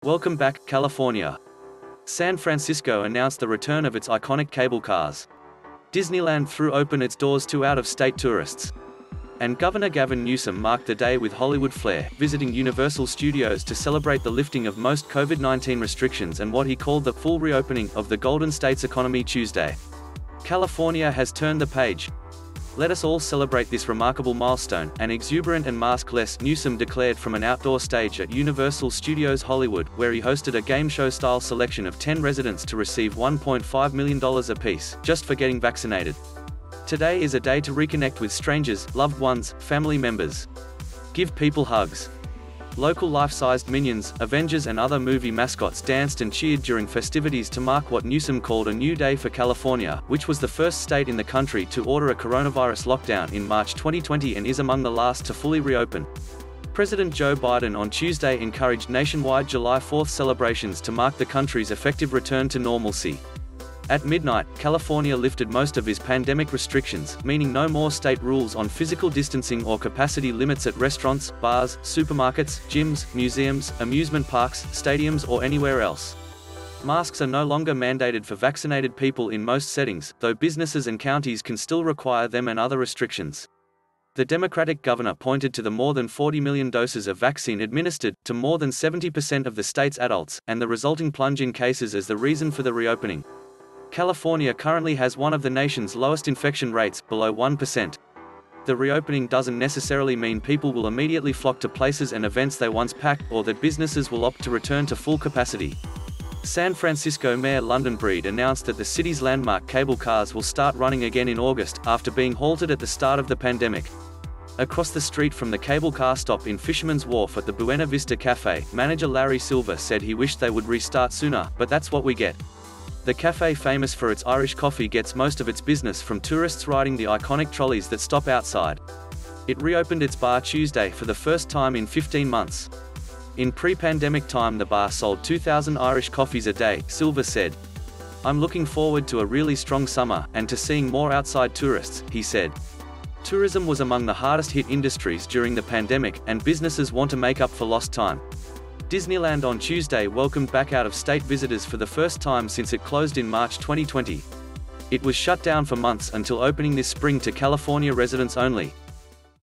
Welcome back, California. San Francisco announced the return of its iconic cable cars. Disneyland threw open its doors to out-of-state tourists. And Governor Gavin Newsom marked the day with Hollywood flair, visiting Universal Studios to celebrate the lifting of most COVID-19 restrictions and what he called the full reopening of the Golden State's economy Tuesday. California has turned the page. Let us all celebrate this remarkable milestone, and exuberant and maskless, Newsom declared from an outdoor stage at Universal Studios Hollywood, where he hosted a game show-style selection of 10 residents to receive $1.5 million apiece, just for getting vaccinated. Today is a day to reconnect with strangers, loved ones, family members. Give people hugs. Local life-sized Minions, Avengers and other movie mascots danced and cheered during festivities to mark what Newsom called a new day for California, which was the first state in the country to order a coronavirus lockdown in March 2020 and is among the last to fully reopen. President Joe Biden on Tuesday encouraged nationwide July 4th celebrations to mark the country's effective return to normalcy. At midnight, California lifted most of its pandemic restrictions, meaning no more state rules on physical distancing or capacity limits at restaurants, bars, supermarkets, gyms, museums, amusement parks, stadiums or anywhere else. Masks are no longer mandated for vaccinated people in most settings, though businesses and counties can still require them and other restrictions. The Democratic governor pointed to the more than 40 million doses of vaccine administered to more than 70% of the state's adults, and the resulting plunge in cases as the reason for the reopening. California currently has one of the nation's lowest infection rates, below 1%. The reopening doesn't necessarily mean people will immediately flock to places and events they once packed, or that businesses will opt to return to full capacity. San Francisco Mayor London Breed announced that the city's landmark cable cars will start running again in August, after being halted at the start of the pandemic. Across the street from the cable car stop in Fisherman's Wharf at the Buena Vista Cafe, manager Larry Silver said he wished they would restart sooner, but that's what we get. The cafe, famous for its Irish coffee, gets most of its business from tourists riding the iconic trolleys that stop outside. It reopened its bar Tuesday for the first time in 15 months. In pre-pandemic time the bar sold 2,000 Irish coffees a day, Silver said. "I'm looking forward to a really strong summer, and to seeing more outside tourists," he said. Tourism was among the hardest hit industries during the pandemic, and businesses want to make up for lost time. Disneyland on Tuesday welcomed back out-of-state visitors for the first time since it closed in March 2020. It was shut down for months until opening this spring to California residents only.